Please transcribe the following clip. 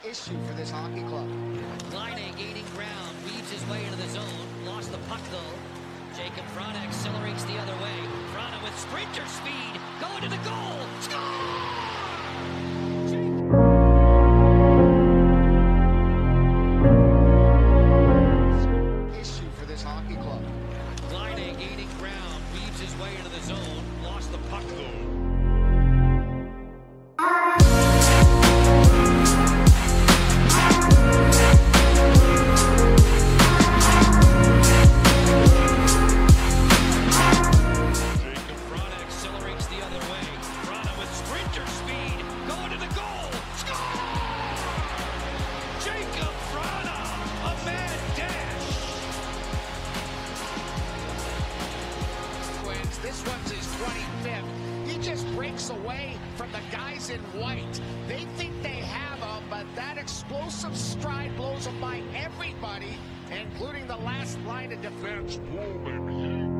issue for this hockey club. Line gaining ground, weaves his way into the zone, lost the puck though. Jakub Vrana accelerates the other way. Vrana with sprinter speed, going to the goal, score! Issue for this hockey club. Line gaining ground, weaves his way into the zone, lost the puck though. This one's his 25th. He just breaks away from the guys in white. They think they have him, but that explosive stride blows him by everybody, including the last line of defense. Whoa, baby.